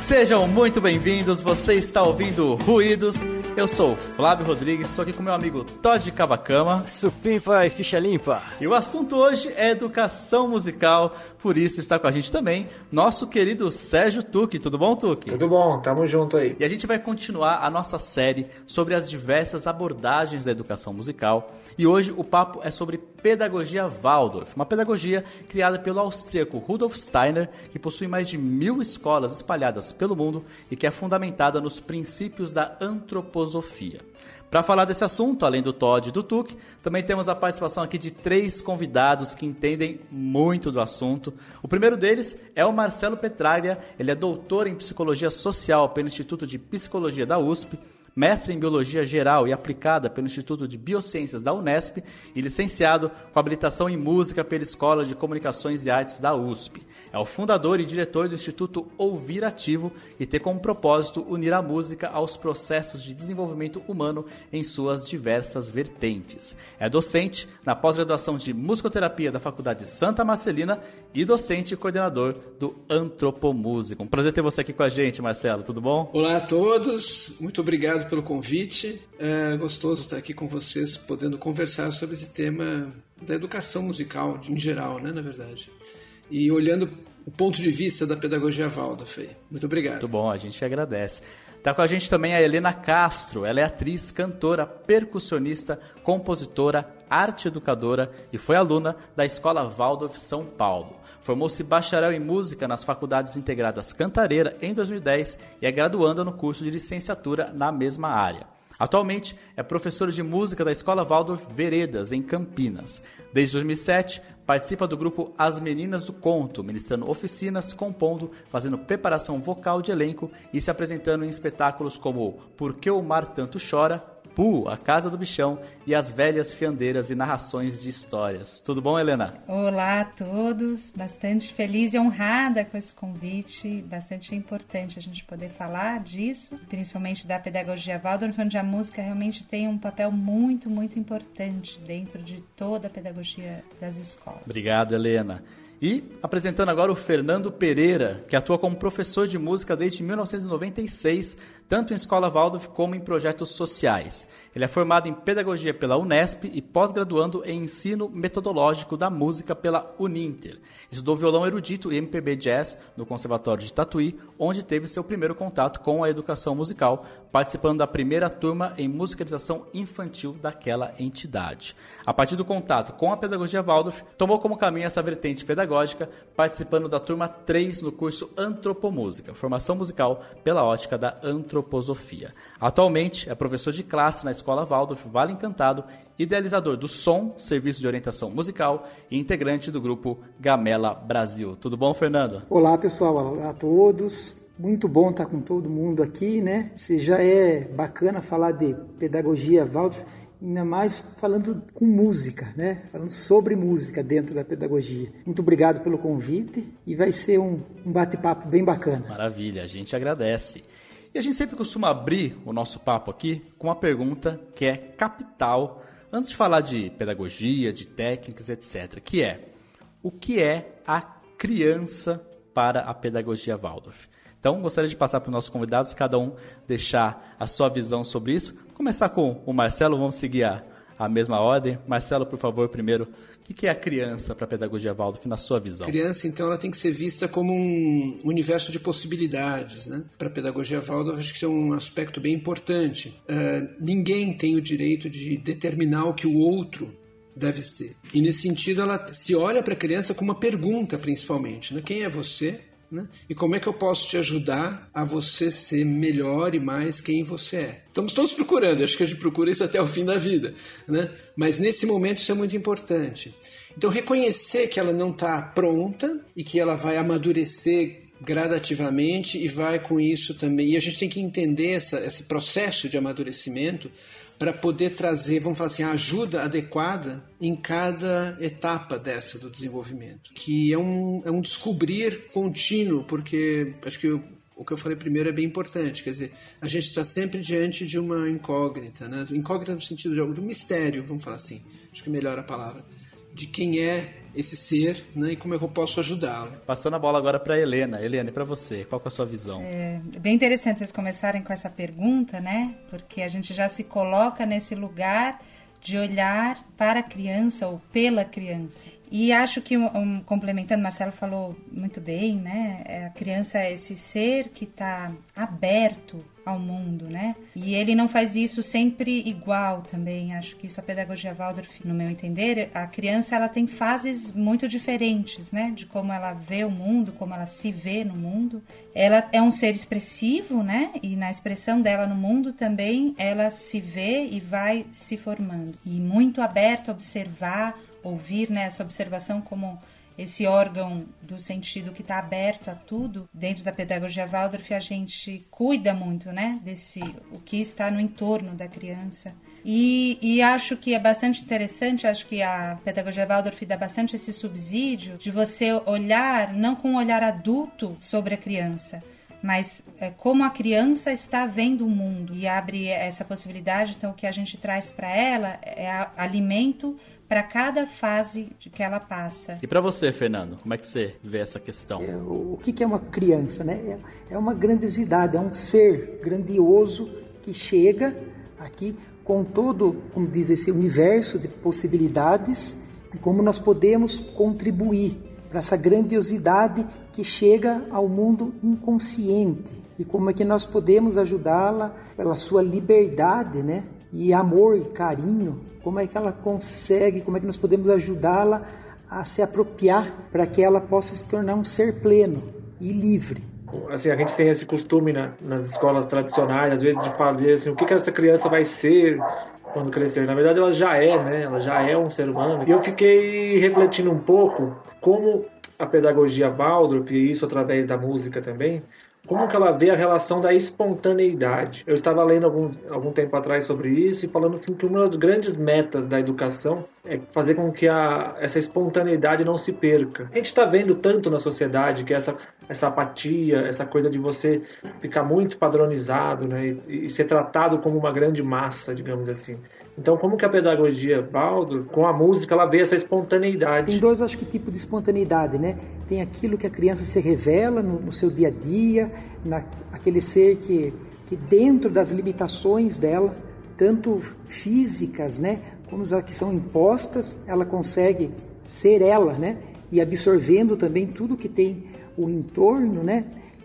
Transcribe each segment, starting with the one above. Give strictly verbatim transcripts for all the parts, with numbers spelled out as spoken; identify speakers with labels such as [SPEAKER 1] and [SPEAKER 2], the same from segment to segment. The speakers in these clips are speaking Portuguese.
[SPEAKER 1] Sejam muito bem-vindos, você está ouvindo Ruídos. Eu sou o Flávio Rodrigues, estou aqui com meu amigo Todd Cavacama.
[SPEAKER 2] Supimpa e ficha limpa.
[SPEAKER 1] E o assunto hoje é educação musical, por isso está com a gente também nosso querido Sérgio Tucci. Tudo bom, Tucci?
[SPEAKER 3] Tudo bom, tamo junto aí.
[SPEAKER 1] E a gente vai continuar a nossa série sobre as diversas abordagens da educação musical. E hoje o papo é sobre pedagogia Waldorf, uma pedagogia criada pelo austríaco Rudolf Steiner, que possui mais de mil escolas espalhadas pelo mundo e que é fundamentada nos princípios da antroposofia. Para falar desse assunto, além do Todd e do Tucci, também temos a participação aqui de três convidados que entendem muito do assunto. O primeiro deles é o Marcelo Petraglia, ele é doutor em Psicologia Social pelo Instituto de Psicologia da U S P, mestre em Biologia Geral e Aplicada pelo Instituto de Biociências da Unesp e licenciado com habilitação em Música pela Escola de Comunicações e Artes da U S P. É o fundador e diretor do Instituto Ouvir Ativo e tem como propósito unir a música aos processos de desenvolvimento humano em suas diversas vertentes. É docente na pós-graduação de Musicoterapia da Faculdade Santa Marcelina e docente e coordenador do Antropomúsica. Um prazer ter você aqui com a gente, Marcelo. Tudo bom?
[SPEAKER 4] Olá a todos, muito obrigado pelo convite. É gostoso estar aqui com vocês, podendo conversar sobre esse tema da educação musical em geral, né, na verdade. E olhando o ponto de vista da pedagogia Waldorf. Muito obrigado.
[SPEAKER 1] Muito bom, a gente agradece. Está com a gente também a Helena Castro. Ela é atriz, cantora, percussionista, compositora, arte educadora e foi aluna da Escola Waldorf São Paulo. Formou-se bacharel em música nas Faculdades Integradas Cantareira em dois mil e dez e é graduanda no curso de licenciatura na mesma área. Atualmente é professora de música da Escola Waldorf Veredas, em Campinas. Desde dois mil e sete, participa do grupo As Meninas do Conto, ministrando oficinas, compondo, fazendo preparação vocal de elenco e se apresentando em espetáculos como Por que o Mar Tanto Chora, Pu, A Casa do Bichão e As Velhas Fiandeiras e Narrações de Histórias. Tudo bom, Helena?
[SPEAKER 5] Olá a todos, bastante feliz e honrada com esse convite, bastante importante a gente poder falar disso, principalmente da pedagogia Waldorf, onde a música realmente tem um papel muito, muito importante dentro de toda a pedagogia das escolas.
[SPEAKER 1] Obrigado, Helena. E apresentando agora o Fernando Pereira, que atua como professor de música desde mil novecentos e noventa e seis, tanto em escola Waldorf como em projetos sociais. Ele é formado em pedagogia pela Unesp e pós-graduando em ensino metodológico da música pela Uninter. Estudou violão erudito e M P B Jazz no Conservatório de Tatuí, onde teve seu primeiro contato com a educação musical, participando da primeira turma em musicalização infantil daquela entidade. A partir do contato com a pedagogia Waldorf, tomou como caminho essa vertente pedagógica, participando da turma três no curso Antropomúsica, formação musical pela ótica da antroposofia. Atualmente é professor de classe na Escola Waldorf Vale Encantado, idealizador do Som, serviço de orientação musical e integrante do grupo Gamela Brasil. Tudo bom, Fernando?
[SPEAKER 6] Olá, pessoal. Olá a todos. Muito bom estar com todo mundo aqui, né? Se já é bacana falar de pedagogia Waldorf, ainda mais falando com música, né? Falando sobre música dentro da pedagogia. Muito obrigado pelo convite e vai ser um, um bate-papo bem bacana.
[SPEAKER 1] Maravilha, a gente agradece. E a gente sempre costuma abrir o nosso papo aqui com uma pergunta que é capital, antes de falar de pedagogia, de técnicas, etcétera, que é: o que é a criança para a pedagogia Waldorf? Então, gostaria de passar para os nossos convidados, cada um deixar a sua visão sobre isso. Começar com o Marcelo, vamos seguir a, a mesma ordem. Marcelo, por favor, primeiro, o que é a criança para a pedagogia Waldorf, na sua visão?
[SPEAKER 4] A criança, então, ela tem que ser vista como um universo de possibilidades, né? Para a pedagogia Waldorf, acho que isso é um aspecto bem importante. Uh, ninguém tem o direito de determinar o que o outro deve ser. E, nesse sentido, ela se olha para a criança com uma pergunta, principalmente, né? Quem é você? Né? E como é que eu posso te ajudar a você ser melhor e mais quem você é? Estamos todos procurando, acho que a gente procura isso até o fim da vida, né? Mas nesse momento isso é muito importante. Então reconhecer que ela não está pronta e que ela vai amadurecer gradativamente e vai com isso também. E a gente tem que entender essa, esse processo de amadurecimento para poder trazer, vamos falar assim, a ajuda adequada em cada etapa dessa do desenvolvimento, que é um, é um descobrir contínuo, porque acho que eu, o que eu falei primeiro é bem importante, quer dizer, a gente está sempre diante de uma incógnita, né? Incógnita no sentido de, de um mistério, vamos falar assim, acho que melhor a palavra, de quem é esse ser, né, e como é que eu posso ajudá-lo.
[SPEAKER 1] Passando a bola agora para a Helena. Helena, e para você, qual que é a sua visão?
[SPEAKER 5] É bem interessante vocês começarem com essa pergunta, né? Porque a gente já se coloca nesse lugar de olhar para a criança ou pela criança. E acho que, um, complementando, Marcelo falou muito bem, né? A criança é esse ser que está aberto ao mundo, né? E ele não faz isso sempre igual também. Acho que isso a pedagogia Waldorf, no meu entender, a criança ela tem fases muito diferentes, né? De como ela vê o mundo, como ela se vê no mundo. Ela é um ser expressivo, né? E na expressão dela no mundo também ela se vê e vai se formando. E muito aberto a observar, ouvir, né? Essa observação como esse órgão do sentido que está aberto a tudo. Dentro da pedagogia Waldorf a gente cuida muito, né, desse, o que está no entorno da criança. E, e acho que é bastante interessante, acho que a pedagogia Waldorf dá bastante esse subsídio de você olhar, não com um olhar adulto sobre a criança, mas é, como a criança está vendo o mundo, e abre essa possibilidade. Então o que a gente traz para ela é a, alimento para cada fase que ela passa.
[SPEAKER 1] E para você, Fernando, como é que você vê essa questão?
[SPEAKER 6] É, o que é uma criança, né? É uma grandiosidade, é um ser grandioso que chega aqui com todo, como diz, esse universo de possibilidades, e como nós podemos contribuir para essa grandiosidade que chega ao mundo inconsciente, e como é que nós podemos ajudá-la pela sua liberdade, né? E amor e carinho, como é que ela consegue, como é que nós podemos ajudá-la a se apropriar para que ela possa se tornar um ser pleno e livre.
[SPEAKER 3] Assim, a gente tem esse costume na, nas escolas tradicionais, às vezes, de falar assim, o que, que essa criança vai ser quando crescer. Na verdade, ela já é, né? Ela já é um ser humano. E eu fiquei refletindo um pouco como a pedagogia Waldorf, e isso através da música também, como que ela vê a relação da espontaneidade. Eu estava lendo algum, algum tempo atrás sobre isso e falando assim que uma das grandes metas da educação é fazer com que a, essa espontaneidade não se perca. A gente está vendo tanto na sociedade que essa, essa apatia, essa coisa de você ficar muito padronizado, né, e, e ser tratado como uma grande massa, digamos assim. Então, como que a pedagogia Waldorf, com a música, ela vê essa espontaneidade?
[SPEAKER 6] Tem dois, acho que, tipos de espontaneidade, né? Tem aquilo que a criança se revela no, no seu dia a dia, na, aquele ser que, que dentro das limitações dela, tanto físicas, né, como as que são impostas, ela consegue ser ela, né? E absorvendo também tudo que tem o entorno, né?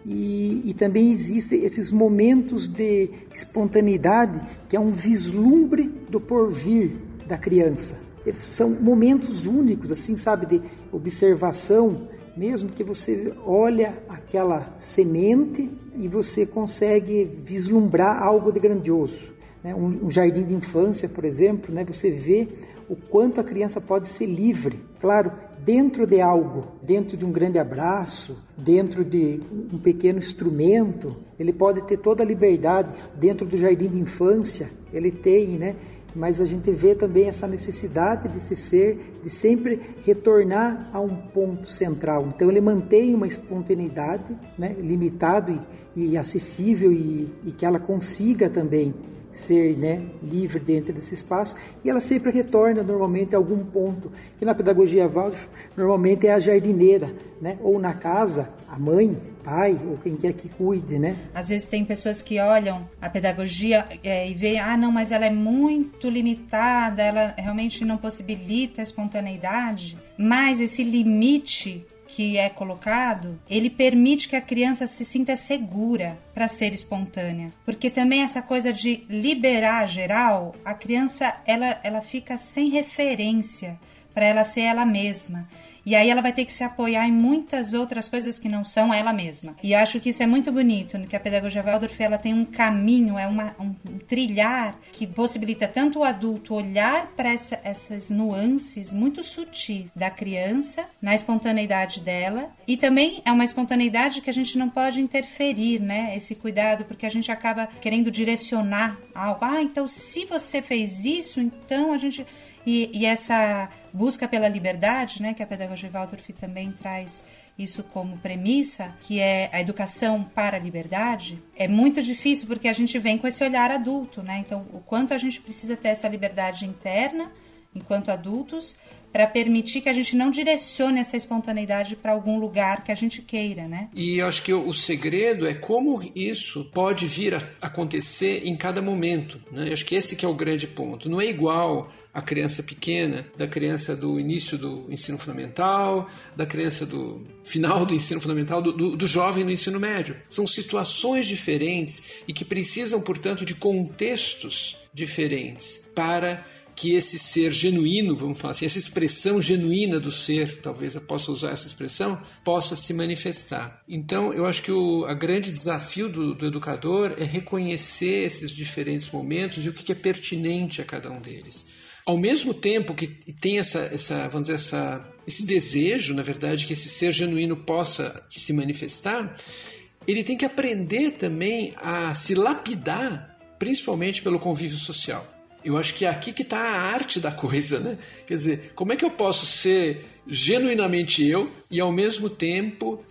[SPEAKER 6] E, e também existem esses momentos de espontaneidade, que é um vislumbre do porvir da criança. Esses são momentos únicos, assim, sabe, de observação, mesmo que você olha aquela semente e você consegue vislumbrar algo de grandioso. Né? Um, um jardim de infância, por exemplo, né? Você vê o quanto a criança pode ser livre, claro, dentro de algo, dentro de um grande abraço, dentro de um pequeno instrumento. Ele pode ter toda a liberdade dentro do jardim de infância, ele tem, né? Mas a gente vê também essa necessidade desse ser, de sempre retornar a um ponto central. Então ele mantém uma espontaneidade, né, limitado e, e acessível, e, e que ela consiga também ser, né, livre dentro desse espaço, e ela sempre retorna normalmente a algum ponto, que na pedagogia Waldorf normalmente é a jardineira, né, ou na casa, a mãe, pai, ou quem quer que cuide, né?
[SPEAKER 5] Às vezes tem pessoas que olham a pedagogia é, e veem, ah, não, mas ela é muito limitada, ela realmente não possibilita a espontaneidade, mas esse limite que é colocado, ele permite que a criança se sinta segura para ser espontânea. Porque também essa coisa de liberar geral, a criança ela, ela fica sem referência para ela ser ela mesma. E aí ela vai ter que se apoiar em muitas outras coisas que não são ela mesma. E acho que isso é muito bonito, que a pedagogia Waldorf ela tem um caminho, é uma, um, um trilhar que possibilita tanto o adulto olhar para essa, essas nuances muito sutis da criança, na espontaneidade dela, e também é uma espontaneidade que a gente não pode interferir, né? Esse cuidado, porque a gente acaba querendo direcionar algo. Ah, então se você fez isso, então a gente... E, e essa busca pela liberdade, né, que a pedagogia Waldorf também traz isso como premissa, que é a educação para a liberdade, é muito difícil porque a gente vem com esse olhar adulto, né? Então, o quanto a gente precisa ter essa liberdade interna, enquanto adultos, para permitir que a gente não direcione essa espontaneidade para algum lugar que a gente queira, né?
[SPEAKER 4] E eu acho que o, o segredo é como isso pode vir a acontecer em cada momento, né? Eu acho que esse que é o grande ponto. Não é igual a criança pequena, da criança do início do ensino fundamental, da criança do final do ensino fundamental, do, do, do jovem no ensino médio. São situações diferentes e que precisam, portanto, de contextos diferentes para que esse ser genuíno, vamos falar assim, essa expressão genuína do ser, talvez eu possa usar essa expressão, possa se manifestar. Então, eu acho que o a grande desafio do, do educador é reconhecer esses diferentes momentos e o que é pertinente a cada um deles. Ao mesmo tempo que tem essa, essa, vamos dizer, essa, esse desejo, na verdade, que esse ser genuíno possa se manifestar, ele tem que aprender também a se lapidar, principalmente pelo convívio social. Eu acho que é aqui que está a arte da coisa, né? Quer dizer, como é que eu posso ser genuinamente eu e, ao mesmo tempo,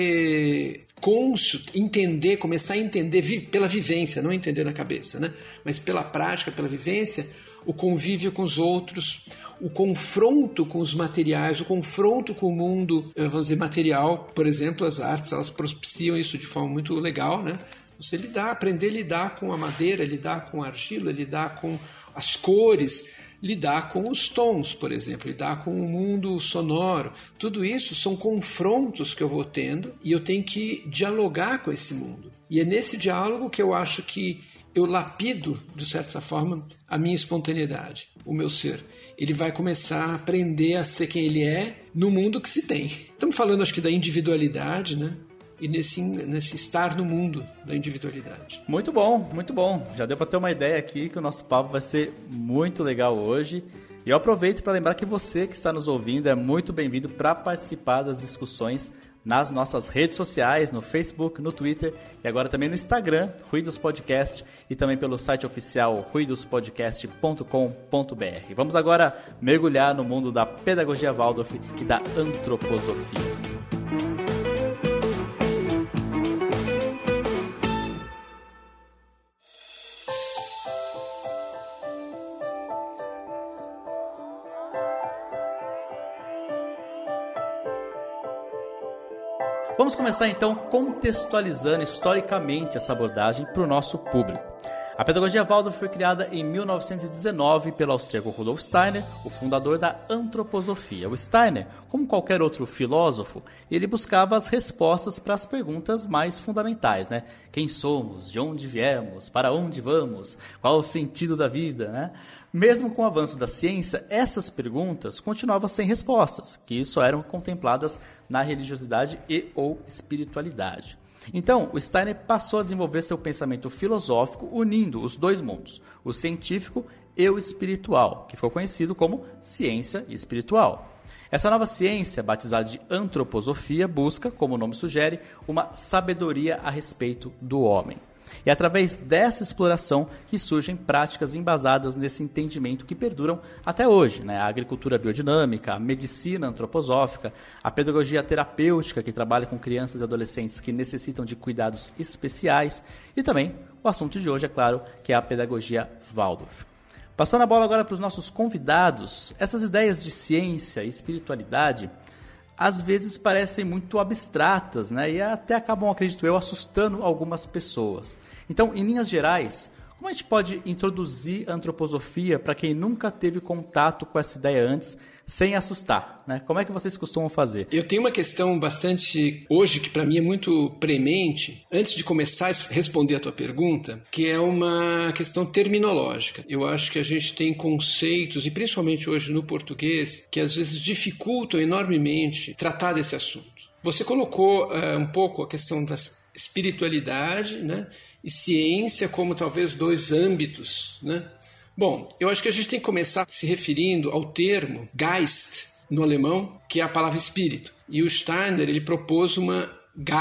[SPEAKER 4] ser cônscio, entender, começar a entender vi- pela vivência, não entender na cabeça, né? Mas pela prática, pela vivência, o convívio com os outros, o confronto com os materiais, o confronto com o mundo, vamos dizer, material. Por exemplo, as artes, elas propiciam isso de forma muito legal, né? Você lidar, aprender a lidar com a madeira, lidar com a argila, lidar com as cores, lidar com os tons, por exemplo, lidar com o mundo sonoro. Tudo isso são confrontos que eu vou tendo e eu tenho que dialogar com esse mundo. E é nesse diálogo que eu acho que eu lapido, de certa forma, a minha espontaneidade, o meu ser. Ele vai começar a aprender a ser quem ele é no mundo que se tem. Estamos falando, acho que, da individualidade, né? E nesse, nesse estar no mundo da individualidade.
[SPEAKER 1] Muito bom, muito bom. Já deu para ter uma ideia aqui que o nosso papo vai ser muito legal hoje. E eu aproveito para lembrar que você que está nos ouvindo é muito bem-vindo para participar das discussões nas nossas redes sociais, no Facebook, no Twitter e agora também no Instagram, Ruídos Podcast, e também pelo site oficial ruídos podcast ponto com ponto b r. Vamos agora mergulhar no mundo da pedagogia Waldorf e da antroposofia. Vamos começar então contextualizando historicamente essa abordagem para o nosso público. A pedagogia Waldorf foi criada em mil novecentos e dezenove pelo austríaco Rudolf Steiner, o fundador da antroposofia. O Steiner, como qualquer outro filósofo, ele buscava as respostas para as perguntas mais fundamentais, né? Quem somos? De onde viemos? Para onde vamos? Qual o sentido da vida, né? Mesmo com o avanço da ciência, essas perguntas continuavam sem respostas, que só eram contempladas na religiosidade e ou espiritualidade. Então, o Steiner passou a desenvolver seu pensamento filosófico unindo os dois mundos, o científico e o espiritual, que ficou conhecido como ciência espiritual. Essa nova ciência, batizada de antroposofia, busca, como o nome sugere, uma sabedoria a respeito do homem. E é através dessa exploração que surgem práticas embasadas nesse entendimento que perduram até hoje, né? A agricultura biodinâmica, a medicina antroposófica, a pedagogia terapêutica, que trabalha com crianças e adolescentes que necessitam de cuidados especiais, e também o assunto de hoje, é claro, que é a pedagogia Waldorf. Passando a bola agora para os nossos convidados, essas ideias de ciência e espiritualidade às vezes parecem muito abstratas, né? E até acabam, acredito eu, assustando algumas pessoas. Então, em linhas gerais, como a gente pode introduzir a antroposofia para quem nunca teve contato com essa ideia antes, sem assustar, né? Como é que vocês costumam fazer?
[SPEAKER 4] Eu tenho uma questão bastante, hoje, que para mim é muito premente, antes de começar a responder a tua pergunta, que é uma questão terminológica. Eu acho que a gente tem conceitos, e principalmente hoje no português, que às vezes dificultam enormemente tratar desse assunto. Você colocou uh, um pouco a questão da espiritualidade, né, e ciência como talvez dois âmbitos, né? Bom, eu acho que a gente tem que começar se referindo ao termo Geist, no alemão, que é a palavra espírito. E o Steiner, ele propôs uma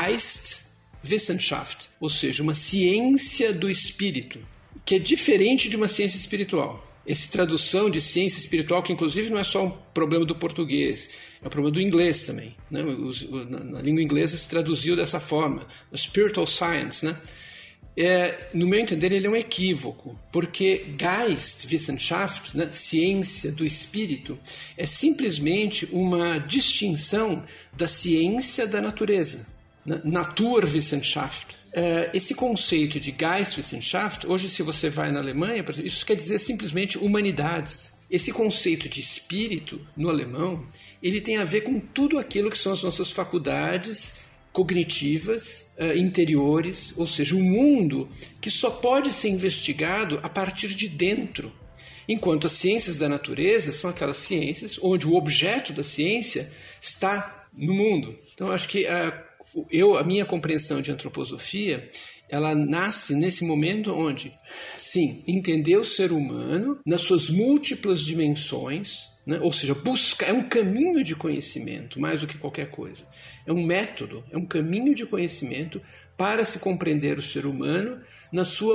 [SPEAKER 4] Geistwissenschaft, ou seja, uma ciência do espírito, que é diferente de uma ciência espiritual. Essa tradução de ciência espiritual, que inclusive não é só um problema do português, é um problema do inglês também, né? Na língua inglesa se traduziu dessa forma, spiritual science, né? é, no meu entender, ele é um equívoco, porque Geist, Wissenschaft, né, ciência do espírito, é simplesmente uma distinção da ciência da natureza, né, Naturwissenschaft. É, esse conceito de Geistwissenschaft, hoje se você vai na Alemanha, por exemplo, isso quer dizer simplesmente humanidades. Esse conceito de espírito, no alemão, ele tem a ver com tudo aquilo que são as nossas faculdades cognitivas, uh, interiores, ou seja, um mundo que só pode ser investigado a partir de dentro. Enquanto as ciências da natureza são aquelas ciências onde o objeto da ciência está no mundo. Então, acho que uh, eu, a minha compreensão de antroposofia, ela nasce nesse momento onde, sim, entender o ser humano nas suas múltiplas dimensões, né? Ou seja, buscar, é um caminho de conhecimento, mais do que qualquer coisa. É um método, é um caminho de conhecimento para se compreender o ser humano na sua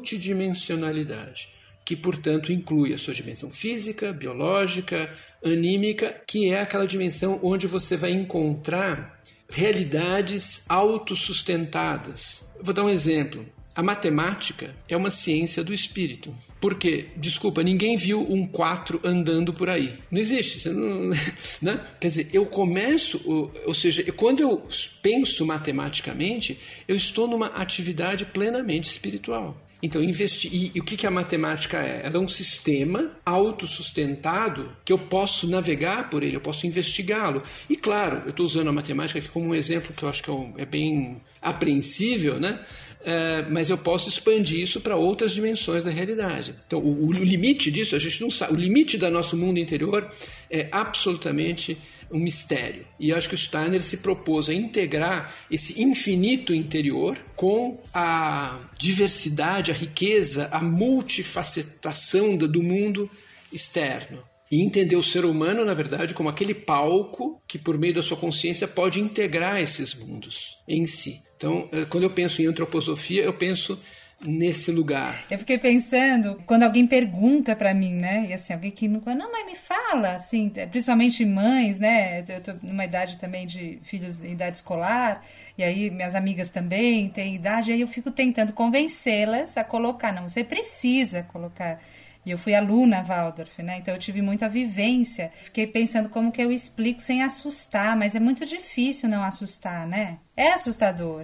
[SPEAKER 4] multidimensionalidade, que, portanto, inclui a sua dimensão física, biológica, anímica, que é aquela dimensão onde você vai encontrar realidades autossustentadas. Vou dar um exemplo. A matemática é uma ciência do espírito. Por quê? Desculpa, ninguém viu um quatro andando por aí. Não existe. Você não, né? Quer dizer, eu começo, ou seja, quando eu penso matematicamente, eu estou numa atividade plenamente espiritual. Então, investi... e, e o que, que a matemática é? Ela é um sistema autossustentado que eu posso navegar por ele, eu posso investigá-lo. E claro, eu estou usando a matemática aqui como um exemplo que eu acho que é bem apreensível, né? É, mas eu posso expandir isso para outras dimensões da realidade. Então, o, o limite disso, a gente não sabe. O limite do nosso mundo interior é absolutamente um mistério. E eu acho que o Steiner se propôs a integrar esse infinito interior com a diversidade, a riqueza, a multifacetação do mundo externo. E entender o ser humano, na verdade, como aquele palco que, por meio da sua consciência, pode integrar esses mundos em si. Então, quando eu penso em antroposofia, eu penso nesse lugar.
[SPEAKER 5] Eu fiquei pensando, quando alguém pergunta pra mim, né, e assim, alguém que nunca, não, mas me fala, assim, principalmente mães, né, eu tô numa idade também de filhos em idade escolar, e aí minhas amigas também têm idade, aí eu fico tentando convencê-las a colocar, não, você precisa colocar. E eu fui aluna Waldorf, né? Então eu tive muita vivência. Fiquei pensando como que eu explico sem assustar, mas é muito difícil não assustar, né? É assustador.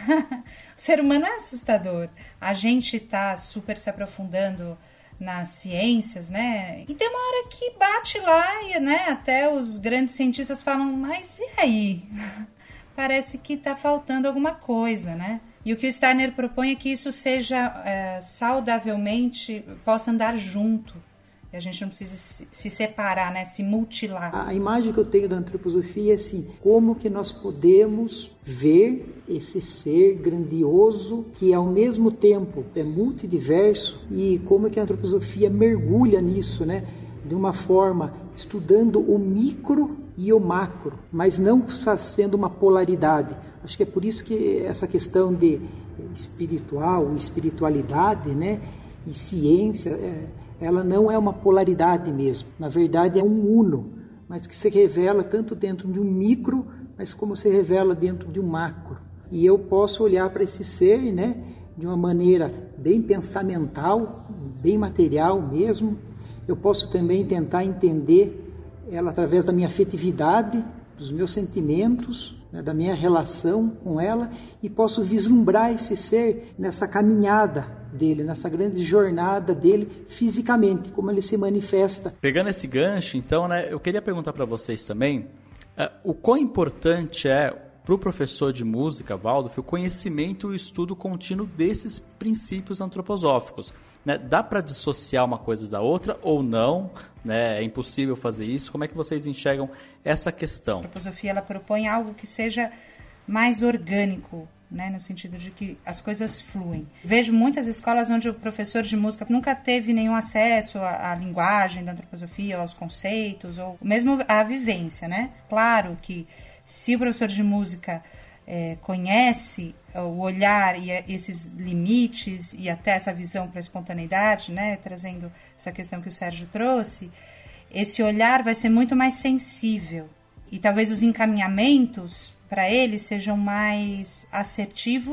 [SPEAKER 5] O ser humano é assustador. A gente tá super se aprofundando nas ciências, né? E tem uma hora que bate lá e, né, até os grandes cientistas falam, mas e aí? Parece que tá faltando alguma coisa, né? E o que o Steiner propõe é que isso seja é, saudavelmente, possa andar junto. E a gente não precisa se separar, né? Se mutilar.
[SPEAKER 6] A imagem que eu tenho da antroposofia é assim, como que nós podemos ver esse ser grandioso que ao mesmo tempo é multidiverso e como que a antroposofia mergulha nisso, né? De uma forma, estudando o micro e o macro, mas não sendo uma polaridade. Acho que é por isso que essa questão de espiritual, espiritualidade, né, e ciência, é, ela não é uma polaridade mesmo. Na verdade, é um uno, mas que se revela tanto dentro de um micro, mas como se revela dentro de um macro. E eu posso olhar para esse ser, né, de uma maneira bem pensamental, bem material mesmo. Eu posso também tentar entender ela através da minha afetividade, dos meus sentimentos, né, da minha relação com ela, e posso vislumbrar esse ser nessa caminhada dele, nessa grande jornada dele fisicamente, como ele se manifesta.
[SPEAKER 1] Pegando esse gancho, então, né, eu queria perguntar para vocês também uh, o quão importante é para o professor de música, Waldorf, o conhecimento e o estudo contínuo desses princípios antroposóficos. Né? Dá para dissociar uma coisa da outra ou não? Né? É impossível fazer isso? Como é que vocês enxergam essa questão? A
[SPEAKER 5] antroposofia ela propõe algo que seja mais orgânico, né? No sentido de que as coisas fluem. Vejo muitas escolas onde o professor de música nunca teve nenhum acesso à, à linguagem da antroposofia, aos conceitos, ou mesmo à vivência, né? Claro que se o professor de música é, conhece o olhar e esses limites e até essa visão para a espontaneidade, né, trazendo essa questão que o Sérgio trouxe, esse olhar vai ser muito mais sensível e talvez os encaminhamentos para ele sejam mais assertivos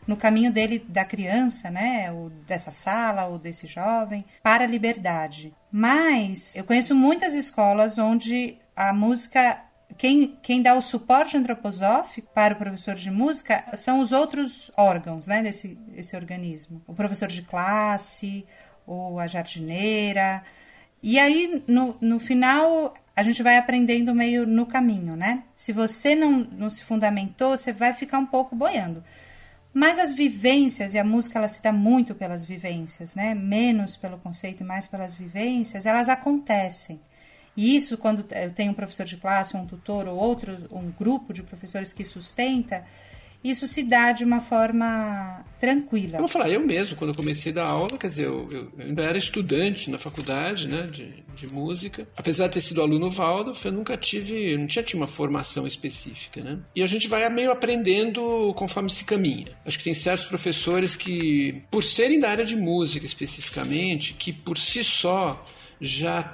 [SPEAKER 5] no caminho dele, da criança, né, ou dessa sala, ou desse jovem, para a liberdade. Mas eu conheço muitas escolas onde a música, quem, quem dá o suporte antroposófico para o professor de música são os outros órgãos, né, desse esse organismo. O professor de classe, ou a jardineira. E aí, no, no final, a gente vai aprendendo meio no caminho, né? Se você não, não se fundamentou, você vai ficar um pouco boiando. Mas as vivências, e a música ela se dá muito pelas vivências, né? Menos pelo conceito e mais pelas vivências, elas acontecem. E isso, quando eu tenho um professor de classe, um tutor ou outro, um grupo de professores que sustenta, isso se dá de uma forma tranquila.
[SPEAKER 4] Eu vou falar, eu mesmo, quando eu comecei a dar aula, quer dizer, eu, eu, eu ainda era estudante na faculdade, né, de, de música. Apesar de ter sido aluno Waldorf, eu nunca tive, não tinha, tinha uma formação específica, né? E a gente vai meio aprendendo conforme se caminha. Acho que tem certos professores que, por serem da área de música especificamente, que por si só já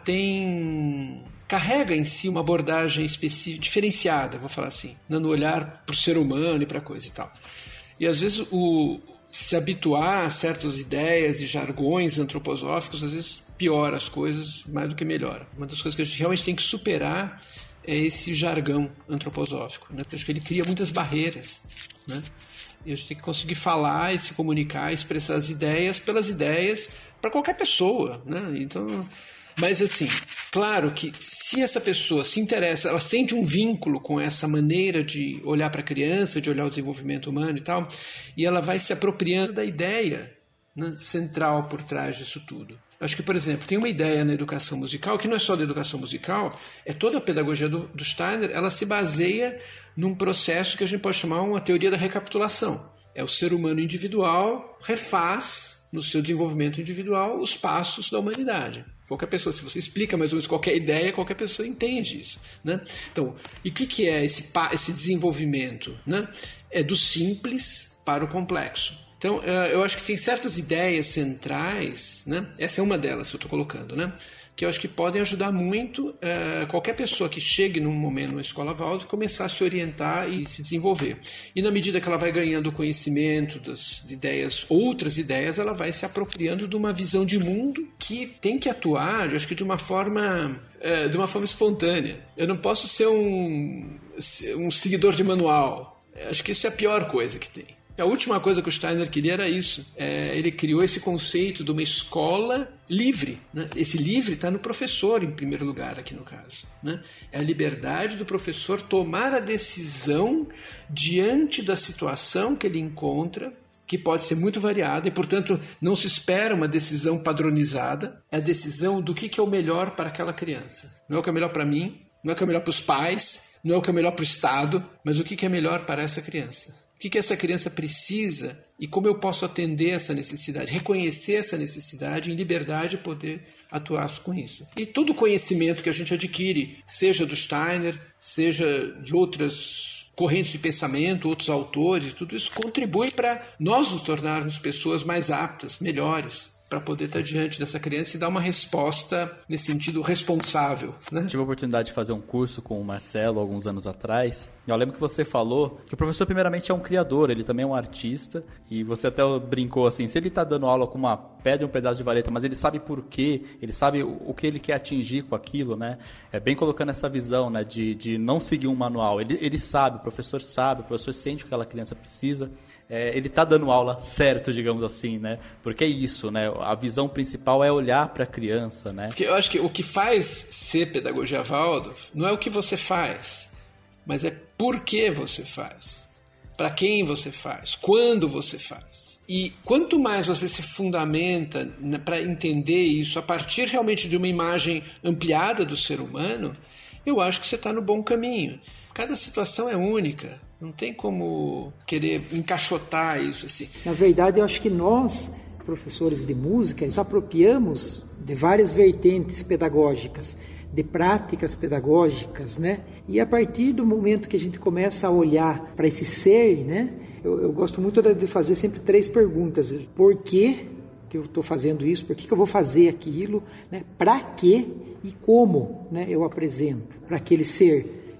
[SPEAKER 4] tem... carrega em si uma abordagem específica, diferenciada, vou falar assim, no olhar para o ser humano e para a coisa e tal. E às vezes o, se habituar a certas ideias e jargões antroposóficos, às vezes piora as coisas mais do que melhora. Uma das coisas que a gente realmente tem que superar é esse jargão antroposófico, né? Porque acho que ele cria muitas barreiras, né? E a gente tem que conseguir falar e se comunicar, expressar as ideias pelas ideias para qualquer pessoa, né? Então... Mas assim, claro que se essa pessoa se interessa, ela sente um vínculo com essa maneira de olhar para a criança, de olhar o desenvolvimento humano e tal, e ela vai se apropriando da ideia, né, central por trás disso tudo. Acho que, por exemplo, tem uma ideia na educação musical, que não é só da educação musical, é toda a pedagogia do, do Steiner, ela se baseia num processo que a gente pode chamar uma teoria da recapitulação. É o ser humano individual refaz, no seu desenvolvimento individual, os passos da humanidade. Qualquer pessoa, se você explica mais ou menos qualquer ideia, qualquer pessoa entende isso, né? Então, e o que, que é esse, esse desenvolvimento, né? É do simples para o complexo. Então, eu acho que tem certas ideias centrais, né? Essa é uma delas que eu estou colocando, né? Que eu acho que podem ajudar muito uh, qualquer pessoa que chegue num momento numa escola Waldorf começar a se orientar e se desenvolver. E na medida que ela vai ganhando conhecimento das ideias, outras ideias, ela vai se apropriando de uma visão de mundo que tem que atuar, eu acho que de uma forma, uh, de uma forma espontânea. Eu não posso ser um, um seguidor de manual. Eu acho que isso é a pior coisa que tem. A última coisa que o Steiner queria era isso. É, ele criou esse conceito de uma escola livre, né? Esse livre está no professor, em primeiro lugar, aqui no caso, né? É a liberdade do professor tomar a decisão diante da situação que ele encontra, que pode ser muito variada e, portanto, não se espera uma decisão padronizada. É a decisão do que, que é o melhor para aquela criança. Não é o que é melhor para mim, não é o que é melhor para os pais, não é o que é melhor para o Estado, mas o que, que é melhor para essa criança. O que, que essa criança precisa e como eu posso atender essa necessidade, reconhecer essa necessidade, em liberdade poder atuar com isso. E todo o conhecimento que a gente adquire, seja do Steiner, seja de outras correntes de pensamento, outros autores, tudo isso contribui para nós nos tornarmos pessoas mais aptas, melhores, para poder estar diante dessa criança e dar uma resposta nesse sentido responsável, né?
[SPEAKER 1] Tive a oportunidade de fazer um curso com o Marcelo alguns anos atrás. Eu lembro que você falou que o professor primeiramente é um criador, ele também é um artista, e você até brincou assim, se ele está dando aula com uma pedra e um pedaço de vareta, mas ele sabe por quê, ele sabe o que ele quer atingir com aquilo, né? É bem colocando essa visão, né, de, de não seguir um manual. Ele, ele sabe, o professor sabe, o professor sente o que aquela criança precisa. É, ele está dando aula certo, digamos assim, né? Porque é isso, né? A visão principal é olhar para a criança, né?
[SPEAKER 4] Porque eu acho que o que faz ser pedagogia Waldorf não é o que você faz, mas é por que você faz, para quem você faz, quando você faz. E quanto mais você se fundamenta para entender isso a partir realmente de uma imagem ampliada do ser humano, eu acho que você está no bom caminho. Cada situação é única. Não tem como querer encaixotar isso assim.
[SPEAKER 6] Na verdade, eu acho que nós, professores de música, nos apropriamos de várias vertentes pedagógicas, de práticas pedagógicas, né? E a partir do momento que a gente começa a olhar para esse ser, né? Eu, eu gosto muito de fazer sempre três perguntas. Por que que eu estou fazendo isso? Por que que eu vou fazer aquilo? Né? Para quê? E como, né, eu apresento para aquele ser?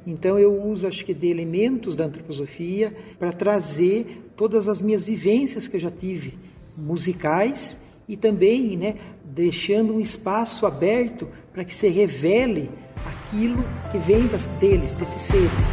[SPEAKER 6] Então eu uso, acho que, de elementos da antroposofia para trazer todas as minhas vivências que eu já tive, musicais, e também, né, deixando um espaço aberto para que se revele aquilo que vem das, deles, desses seres.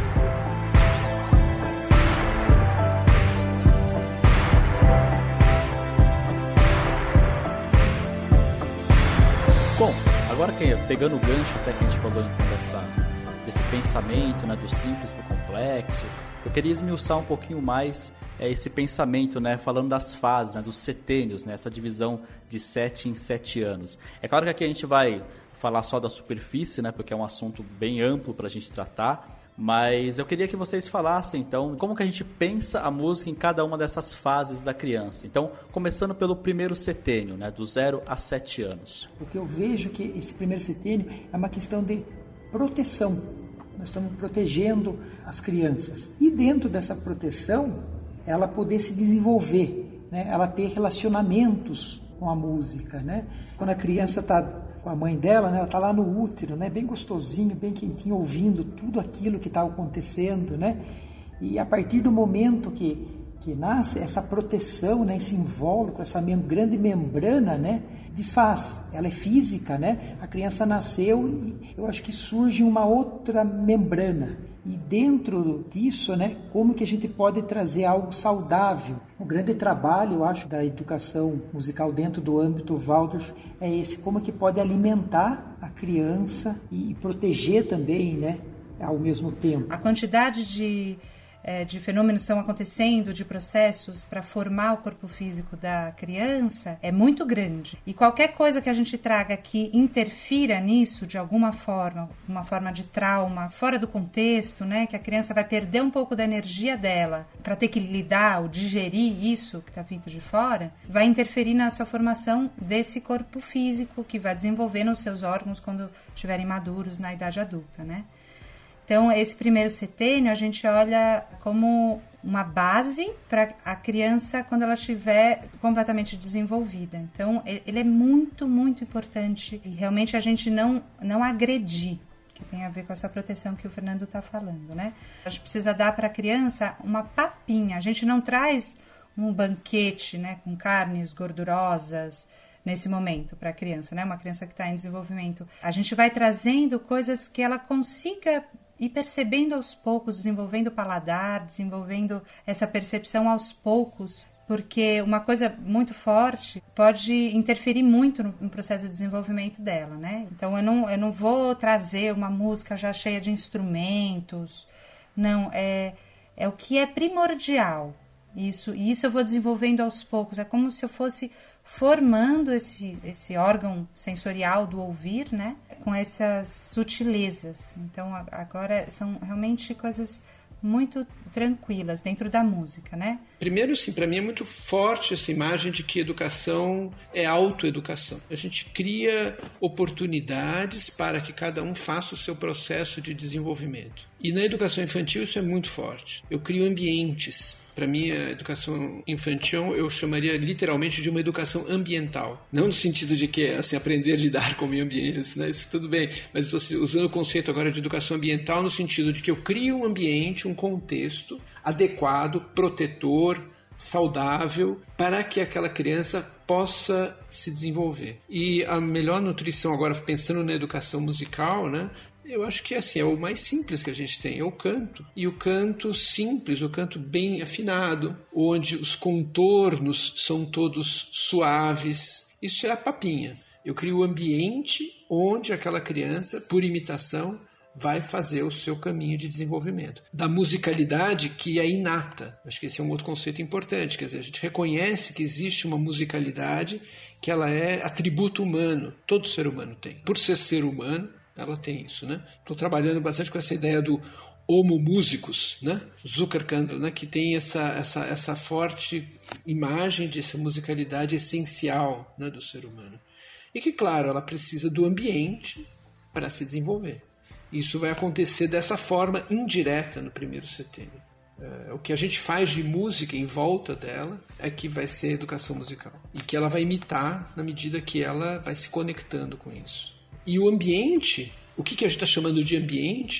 [SPEAKER 1] Bom, agora que pegando o gancho até que a gente falou então dessa, desse pensamento, né, do simples para o complexo, eu queria esmiuçar um pouquinho mais é, esse pensamento, né, falando das fases, né, dos setênios, né, essa divisão de sete em sete anos. É claro que aqui a gente vai falar só da superfície, né, porque é um assunto bem amplo para a gente tratar, mas eu queria que vocês falassem, então, como que a gente pensa a música em cada uma dessas fases da criança. Então, começando pelo primeiro setênio, né, do zero a sete anos.
[SPEAKER 6] O que eu vejo que esse primeiro setênio é uma questão de proteção. Nós estamos protegendo as crianças. E dentro dessa proteção, ela poder se desenvolver, né, ela ter relacionamentos com a música, né? Quando a criança está com a mãe dela, né, ela está lá no útero, né, bem gostosinho, bem quentinho, ouvindo tudo aquilo que está acontecendo, né? E a partir do momento que, que nasce, essa proteção, né, se envolve com essa mem- grande membrana, né, desfaz. Ela é física, né? A criança nasceu e eu acho que surge uma outra membrana. E dentro disso, né, como que a gente pode trazer algo saudável? O grande trabalho, eu acho, da educação musical dentro do âmbito Waldorf é esse, como que pode alimentar a criança e proteger também, né, ao mesmo tempo.
[SPEAKER 5] A quantidade de, é, de fenômenos que estão acontecendo, de processos para formar o corpo físico da criança é muito grande. E qualquer coisa que a gente traga que interfira nisso de alguma forma, uma forma de trauma, fora do contexto, né, que a criança vai perder um pouco da energia dela para ter que lidar ou digerir isso que está vindo de fora, vai interferir na sua formação desse corpo físico que vai desenvolvendo os seus órgãos quando estiverem maduros na idade adulta, né? Então, esse primeiro setênio a gente olha como uma base para a criança quando ela estiver completamente desenvolvida. Então, ele é muito, muito importante e realmente a gente não, não agredir, que tem a ver com essa proteção que o Fernando está falando, né? A gente precisa dar para a criança uma papinha. A gente não traz um banquete, né, com carnes gordurosas nesse momento para a criança, né? Uma criança que está em desenvolvimento. A gente vai trazendo coisas que ela consiga ir percebendo aos poucos, desenvolvendo o paladar, desenvolvendo essa percepção aos poucos, porque uma coisa muito forte pode interferir muito no, no processo de desenvolvimento dela, né? Então eu não, eu não vou trazer uma música já cheia de instrumentos, não, é, é o que é primordial. Isso, e isso eu vou desenvolvendo aos poucos, é como se eu fosse formando esse, esse órgão sensorial do ouvir, né, com essas sutilezas. Então, agora são realmente coisas muito tranquilas dentro da música, né?
[SPEAKER 4] Primeiro, sim, para mim é muito forte essa imagem de que educação é autoeducação. A gente cria oportunidades para que cada um faça o seu processo de desenvolvimento. E na educação infantil isso é muito forte. Eu crio ambientes. Para mim, a educação infantil eu chamaria literalmente de uma educação ambiental. Não no sentido de que assim, aprender a lidar com o meio ambiente, assim, né? Isso tudo bem. Mas estou usando o conceito agora de educação ambiental no sentido de que eu crio um ambiente, um contexto adequado, protetor, saudável, para que aquela criança possa se desenvolver. E a melhor nutrição, agora pensando na educação musical, né? Eu acho que assim, é o mais simples que a gente tem, é o canto. E o canto simples, o canto bem afinado, onde os contornos são todos suaves. Isso é a papinha. Eu crio o ambiente onde aquela criança, por imitação, vai fazer o seu caminho de desenvolvimento. Da musicalidade que é inata. Acho que esse é um outro conceito importante. Quer dizer, a gente reconhece que existe uma musicalidade que ela é atributo humano. Todo ser humano tem. Por ser ser humano, ela tem isso, né? Estou trabalhando bastante com essa ideia do homo musicus, né? Zuckerkandl, né? Que tem essa, essa, essa forte imagem dessa musicalidade essencial, né, do ser humano. E que, claro, ela precisa do ambiente para se desenvolver. Isso vai acontecer dessa forma indireta no primeiro setênio. É, o que a gente faz de música em volta dela é que vai ser educação musical. E que ela vai imitar na medida que ela vai se conectando com isso. E o ambiente, o que a gente está chamando de ambiente,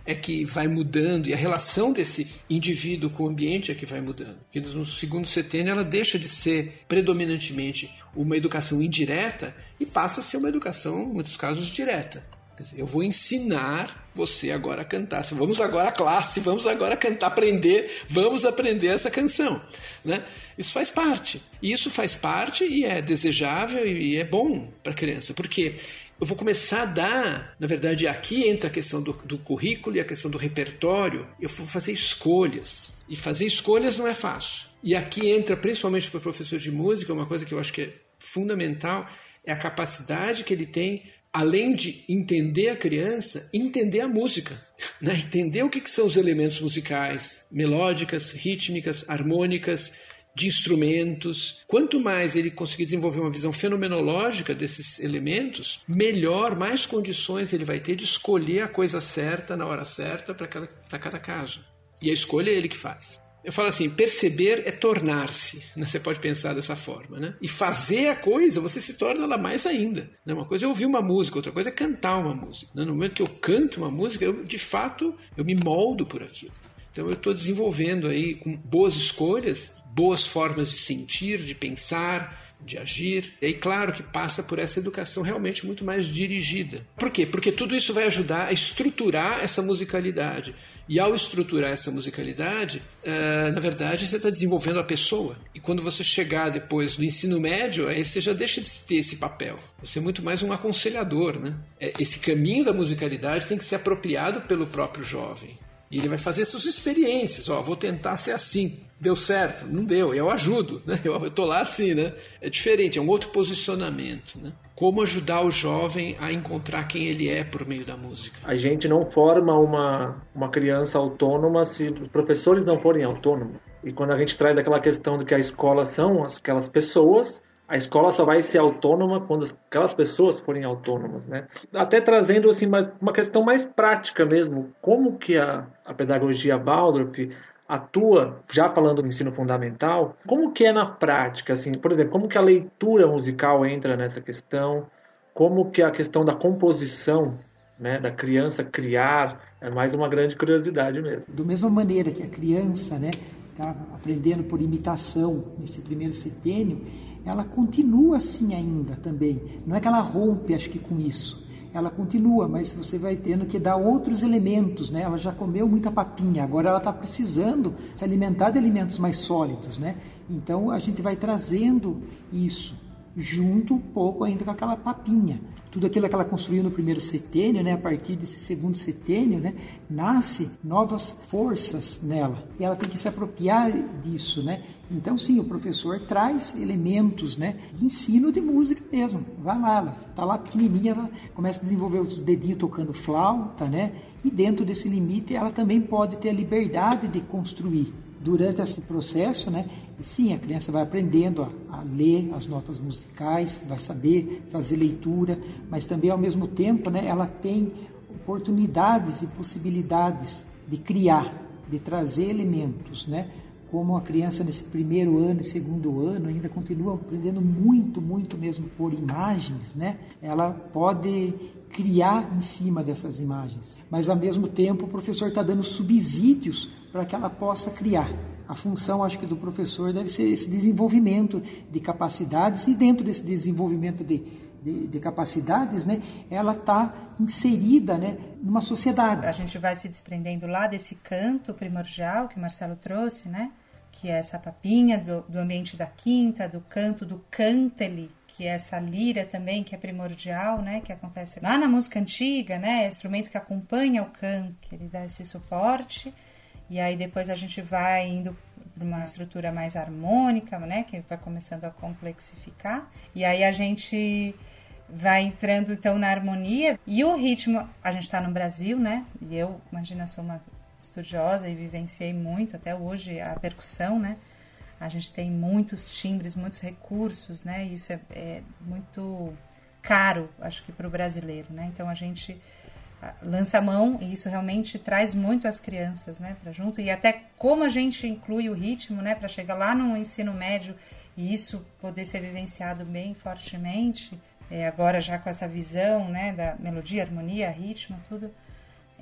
[SPEAKER 4] é que vai mudando e a relação desse indivíduo com o ambiente é que vai mudando. Porque no segundo setênio ela deixa de ser predominantemente uma educação indireta e passa a ser uma educação, em muitos casos, direta. Quer dizer, eu vou ensinar você agora a cantar. Vamos agora à classe, vamos agora cantar, aprender, vamos aprender essa canção. Né? Isso faz parte. E isso faz parte e é desejável e é bom para a criança. Porque eu vou começar a dar, na verdade, aqui entra a questão do, do currículo e a questão do repertório. Eu vou fazer escolhas. E fazer escolhas não é fácil. E aqui entra, principalmente para o professor de música, uma coisa que eu acho que é fundamental, é a capacidade que ele tem, além de entender a criança, entender a música, né? Entender o que, que são os elementos musicais, melódicas, rítmicas, harmônicas, de instrumentos. Quanto mais ele conseguir desenvolver uma visão fenomenológica desses elementos, melhor, mais condições ele vai ter de escolher a coisa certa na hora certa para cada, para cada caso. E a escolha é ele que faz. Eu falo assim, perceber é tornar-se, né? Você pode pensar dessa forma, né? E fazer a coisa, você se torna ela mais ainda, né? Uma coisa é ouvir uma música, outra coisa é cantar uma música, né? No momento que eu canto uma música, eu, de fato, eu me moldo por aquilo. Então eu estou desenvolvendo aí, com boas escolhas, boas formas de sentir, de pensar, de agir. E aí, claro que passa por essa educação realmente muito mais dirigida. Por quê? Porque tudo isso vai ajudar a estruturar essa musicalidade. E ao estruturar essa musicalidade, uh, na verdade, você está desenvolvendo a pessoa. E quando você chegar depois no ensino médio, aí você já deixa de ter esse papel. Você é muito mais um aconselhador, né? Esse caminho da musicalidade tem que ser apropriado pelo próprio jovem. E ele vai fazer suas experiências. Ó, vou tentar ser assim. Deu certo? Não deu. Eu ajudo, né? Eu estou lá assim, né? É diferente, é um outro posicionamento, né? Como ajudar o jovem a encontrar quem ele é por meio da música.
[SPEAKER 3] A gente não forma uma, uma criança autônoma se os professores não forem autônomos. E quando a gente traz aquela questão de que a escola são aquelas pessoas, a escola só vai ser autônoma quando aquelas pessoas forem autônomas, né? Até trazendo assim, uma, uma questão mais prática mesmo. Como que a, a pedagogia Waldorf atua, já falando do ensino fundamental, como que é na prática, assim, por exemplo, como que a leitura musical entra nessa questão, como que a questão da composição, né, da criança criar, é mais uma grande curiosidade mesmo.
[SPEAKER 6] Da mesma maneira que a criança, né, está aprendendo por imitação nesse primeiro setênio, ela continua assim ainda também, não é que ela rompe, acho que com isso, ela continua, mas você vai tendo que dar outros elementos, né? Ela já comeu muita papinha, agora ela está precisando se alimentar de alimentos mais sólidos, né? Então a gente vai trazendo isso junto um pouco ainda com aquela papinha. Tudo aquilo que ela construiu no primeiro setênio, né? A partir desse segundo setênio, né? Nasce novas forças nela e ela tem que se apropriar disso, né? Então sim, o professor traz elementos, né, de ensino de música mesmo. Vai lá, ela está lá pequenininha, ela começa a desenvolver os dedinhos tocando flauta, né? E dentro desse limite ela também pode ter a liberdade de construir. Durante esse processo, né? E sim, a criança vai aprendendo a, a ler as notas musicais, vai saber fazer leitura, mas também ao mesmo tempo, né, ela tem oportunidades e possibilidades de criar, de trazer elementos, né? Como a criança nesse primeiro ano e segundo ano ainda continua aprendendo muito, muito mesmo por imagens, né? Ela pode criar em cima dessas imagens, mas ao mesmo tempo o professor está dando subsídios para que ela possa criar. A função, acho que, do professor deve ser esse desenvolvimento de capacidades e dentro desse desenvolvimento de, de, de capacidades, né, ela está inserida, né, numa sociedade.
[SPEAKER 5] A gente vai se desprendendo lá desse canto primordial que o Marcelo trouxe, né, que é essa papinha do, do ambiente da quinta, do canto, do cântele, que é essa lira também, que é primordial, né, que acontece lá na música antiga, né, é instrumento que acompanha o canto, que ele dá esse suporte. E aí depois a gente vai indo para uma estrutura mais harmônica, né, que vai começando a complexificar. E aí a gente vai entrando então na harmonia. E o ritmo, a gente está no Brasil, né, e eu, imagina, sou uma estudiosa e vivenciei muito até hoje a percussão, né. A gente tem muitos timbres, muitos recursos, né, e isso é, é muito caro, acho que para o brasileiro, né. Então a gente lança a mão e isso realmente traz muito as crianças, né, para junto, e até como a gente inclui o ritmo, né, para chegar lá no ensino médio e isso poder ser vivenciado bem fortemente, é, agora já com essa visão, né, da melodia, harmonia, ritmo, tudo,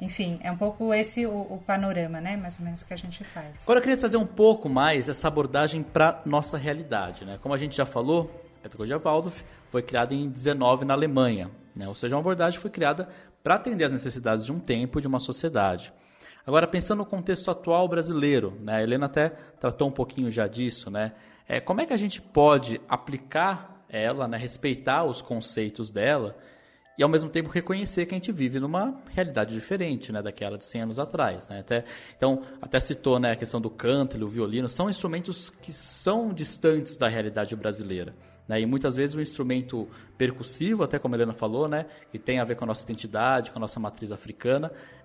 [SPEAKER 5] Enfim, é um pouco esse o, o panorama, né? Mais ou menos que a gente faz.
[SPEAKER 1] Agora eu queria trazer um pouco mais essa abordagem para nossa realidade, né? Como a gente já falou, a pedagogia Waldorf foi criada em dezenove na Alemanha, né? Ou seja, uma abordagem que foi criada para atender às necessidades de um tempo e de uma sociedade. Agora, pensando no contexto atual brasileiro, né? A Helena até tratou um pouquinho já disso, né? É, como é que a gente pode aplicar ela, né? Respeitar os conceitos dela e, ao mesmo tempo, reconhecer que a gente vive numa realidade diferente, né, daquela de cem anos atrás, né? Até, então, até citou, né, a questão do canto e o violino, são instrumentos que são distantes da realidade brasileira, né? E muitas vezes o instrumento percussivo, até como a Helena falou, né, que tem a ver com a nossa identidade, com a nossa matriz africana,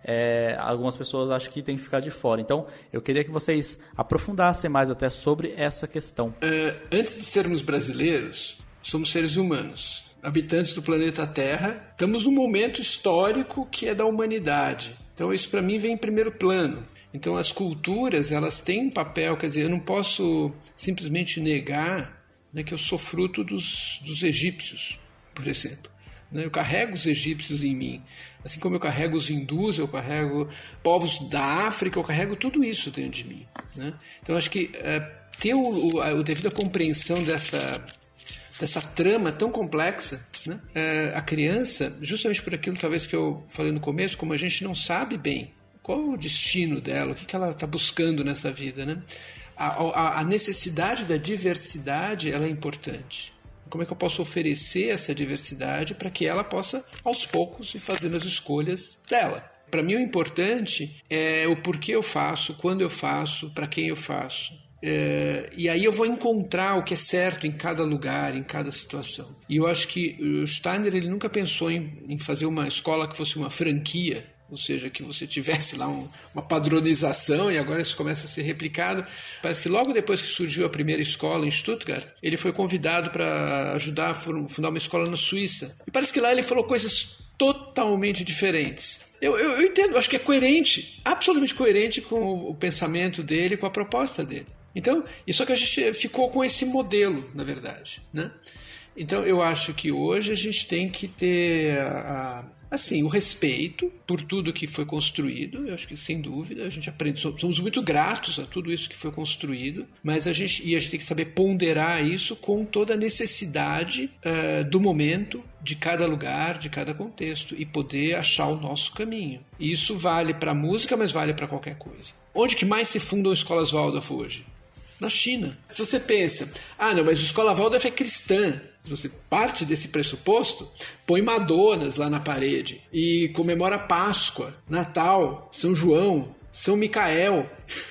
[SPEAKER 1] é, algumas pessoas acham que tem que ficar de fora. Então, eu queria que vocês aprofundassem mais até sobre essa questão.
[SPEAKER 4] Uh, antes de sermos brasileiros, somos seres humanos, habitantes do planeta Terra. Estamos num momento histórico que é da humanidade. Então isso para mim vem em primeiro plano. Então as culturas, elas têm um papel, quer dizer, eu não posso simplesmente negar, né, que eu sou fruto dos, dos egípcios, por exemplo. Né? Eu carrego os egípcios em mim. Assim como eu carrego os hindus, eu carrego povos da África, eu carrego tudo isso dentro de mim. Né? Então eu acho que uh, ter o, o, a, a devida compreensão dessa... dessa trama tão complexa, né? É, a criança, justamente por aquilo talvez que eu falei no começo, como a gente não sabe bem qual é o destino dela, o que, que ela está buscando nessa vida, né? A, a, a necessidade da diversidade, ela é importante. Como é que eu posso oferecer essa diversidade para que ela possa, aos poucos, ir fazendo as escolhas dela? Para mim o importante é o porquê eu faço, quando eu faço, para quem eu faço. É, e aí eu vou encontrar o que é certo em cada lugar, em cada situação. E eu acho que o Steiner ele nunca pensou em, em fazer uma escola que fosse uma franquia, ou seja, que você tivesse lá um, uma padronização e agora isso começa a ser replicado. Parece que logo depois que surgiu a primeira escola em Stuttgart, ele foi convidado para ajudar a fundar uma escola na Suíça. E parece que lá ele falou coisas totalmente diferentes. Eu, eu, eu entendo, acho que é coerente, absolutamente coerente com o, o pensamento dele, com a proposta dele. Então, e só que a gente ficou com esse modelo, na verdade, né? Então, eu acho que hoje a gente tem que ter a, a, assim, o respeito por tudo que foi construído. Eu acho que, sem dúvida, a gente aprende, somos muito gratos a tudo isso que foi construído, mas a gente, e a gente tem que saber ponderar isso com toda a necessidade uh, do momento, de cada lugar, de cada contexto, e poder achar o nosso caminho. E isso vale para a música, mas vale para qualquer coisa. Onde que mais se fundam escolas Waldorf hoje? Na China. Se você pensa, ah não, mas a escola Waldorf é cristã, se você parte desse pressuposto, põe Madonas lá na parede e comemora Páscoa, Natal, São João, São Micael.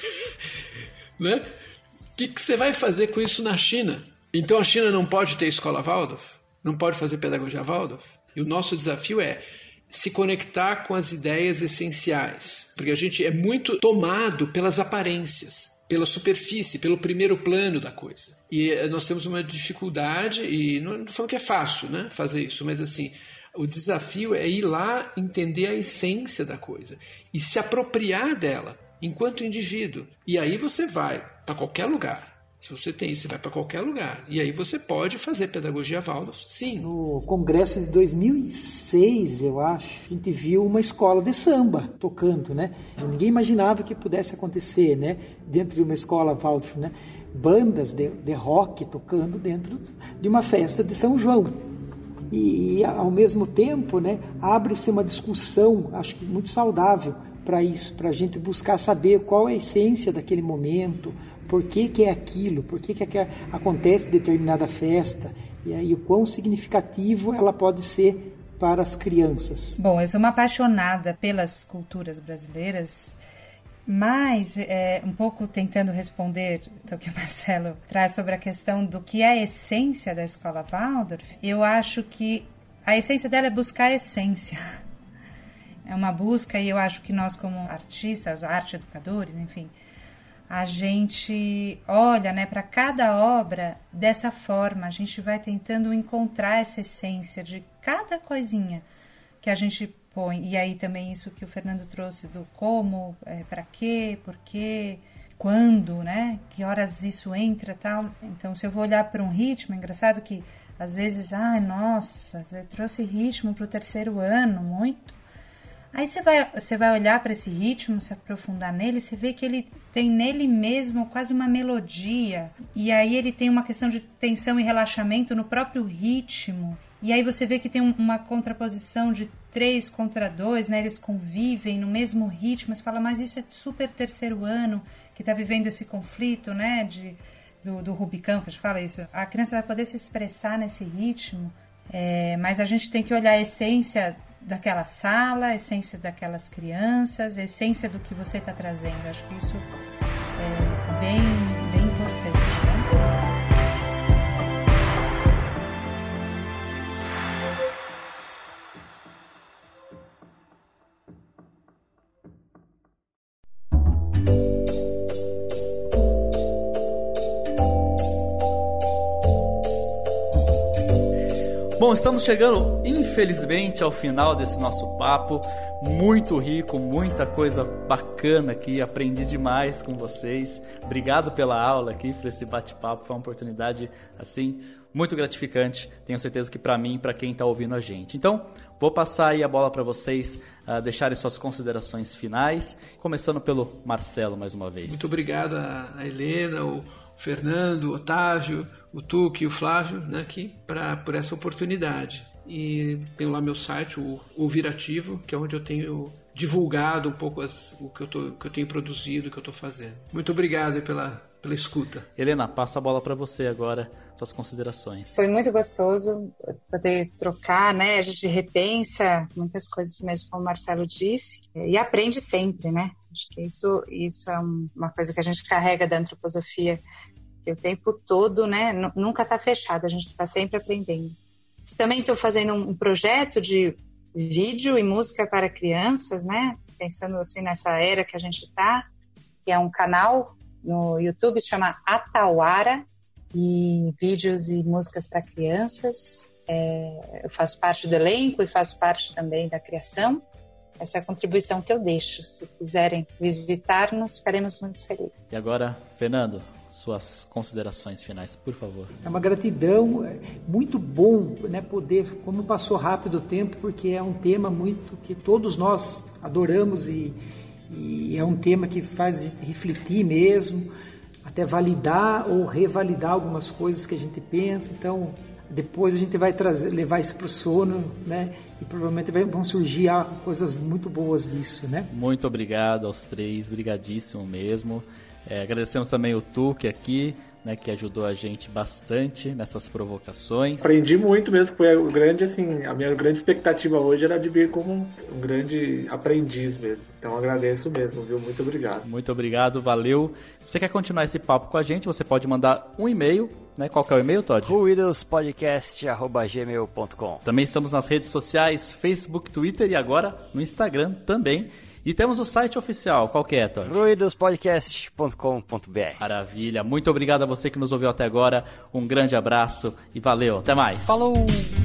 [SPEAKER 4] Né? O que, que você vai fazer com isso na China? Então a China não pode ter escola Waldorf? Não pode fazer pedagogia Waldorf? E o nosso desafio é se conectar com as ideias essenciais, porque a gente é muito tomado pelas aparências, pela superfície, pelo primeiro plano da coisa. E nós temos uma dificuldade, e não estou falando que é fácil, né, fazer isso, mas assim, o desafio é ir lá entender a essência da coisa e se apropriar dela enquanto indivíduo. E aí você vai para qualquer lugar. Se você tem isso, você vai para qualquer lugar. E aí você pode fazer pedagogia Waldorf, sim.
[SPEAKER 6] No congresso de dois mil e seis, eu acho, a gente viu uma escola de samba tocando, né? Ninguém imaginava que pudesse acontecer, né? Dentro de uma escola Waldorf, né? Bandas de, de rock tocando dentro de uma festa de São João. E, e ao mesmo tempo, né, abre-se uma discussão, acho que muito saudável para isso, para a gente buscar saber qual é a essência daquele momento, por que, que é aquilo, por que, que acontece determinada festa, e aí o quão significativo ela pode ser para as crianças.
[SPEAKER 5] Bom, eu sou uma apaixonada pelas culturas brasileiras, mas é, um pouco tentando responder o que o Marcelo traz sobre a questão do que é a essência da escola Waldorf, eu acho que a essência dela é buscar a essência. É uma busca, e eu acho que nós como artistas, arte educadores, enfim, a gente olha, né, para cada obra dessa forma, a gente vai tentando encontrar essa essência de cada coisinha que a gente põe. E aí também isso que o Fernando trouxe do como, é, para quê, por quê, quando, né, que horas isso entra e tal. Então, se eu vou olhar para um ritmo, é engraçado que às vezes, ai, nossa, eu trouxe ritmo para o terceiro ano, muito. Aí você vai, você vai olhar para esse ritmo, se aprofundar nele, você vê que ele tem nele mesmo quase uma melodia. E aí ele tem uma questão de tensão e relaxamento no próprio ritmo. E aí você vê que tem um, uma contraposição de três contra dois, né? Eles convivem no mesmo ritmo. Você fala, mas isso é super terceiro ano, que está vivendo esse conflito, né? De, do, do Rubicão, que a gente fala isso. A criança vai poder se expressar nesse ritmo, é, mas a gente tem que olhar a essência daquela sala, a essência daquelas crianças, a essência do que você está trazendo. Acho que isso é bem, bem importante, né?
[SPEAKER 1] Bom, estamos chegando, infelizmente, ao final desse nosso papo. Muito rico, muita coisa bacana aqui. Aprendi demais com vocês. Obrigado pela aula aqui, por esse bate-papo. Foi uma oportunidade, assim, muito gratificante. Tenho certeza que para mim e para quem está ouvindo a gente. Então, vou passar aí a bola para vocês uh, deixarem suas considerações finais. Começando pelo Marcelo, mais uma vez.
[SPEAKER 4] Muito obrigado a Helena, o Fernando, o Otávio, o Tuque e o Flávio, né, aqui pra, por essa oportunidade. E tenho lá meu site, o Ouvir Ativo, que é onde eu tenho divulgado um pouco as, o que eu, tô, que eu tenho produzido, o que eu estou fazendo. Muito obrigado pela, pela escuta.
[SPEAKER 1] Helena, passa a bola para você agora, suas considerações.
[SPEAKER 5] Foi muito gostoso poder trocar, né? A gente repensa muitas coisas mesmo, como o Marcelo disse, e aprende sempre, né? Acho que isso, isso é uma coisa que a gente carrega da antroposofia o tempo todo, né? Nunca está fechado, a gente está sempre aprendendo. Também estou fazendo um projeto de vídeo e música para crianças, né? Pensando assim nessa era que a gente está, que é um canal no YouTube, se chama Atauara, e vídeos e músicas para crianças. É, eu faço parte do elenco e faço parte também da criação. Essa é a contribuição que eu deixo. Se quiserem visitar-nos, ficaremos muito felizes.
[SPEAKER 1] E agora, Fernando, suas considerações finais, por favor.
[SPEAKER 6] É uma gratidão, é muito bom, né, poder, como passou rápido o tempo, porque é um tema muito que todos nós adoramos e, e é um tema que faz refletir mesmo, até validar ou revalidar algumas coisas que a gente pensa. Então, depois a gente vai trazer, levar isso para o sono, né? E provavelmente vai, vão surgir coisas muito boas disso, né?
[SPEAKER 1] Muito obrigado aos três, brigadíssimo mesmo. É, agradecemos também o Tuque aqui, né, que ajudou a gente bastante nessas provocações.
[SPEAKER 3] Aprendi muito mesmo, foi o grande, assim, a minha grande expectativa hoje era de vir como um, um grande aprendiz mesmo. Então agradeço mesmo, viu? Muito obrigado.
[SPEAKER 1] Muito obrigado, valeu. Se você quer continuar esse papo com a gente, você pode mandar um e-mail, né? Qual que é o e-mail, Todd?
[SPEAKER 2] ruidospodcast arroba gmail ponto com.
[SPEAKER 1] Também estamos nas redes sociais, Facebook, Twitter e agora no Instagram também. E temos o site oficial, qual que é, Todd?
[SPEAKER 2] ruidospodcast ponto com ponto b r.
[SPEAKER 1] Maravilha, muito obrigado a você que nos ouviu até agora, um grande abraço e valeu, até mais.
[SPEAKER 2] Falou!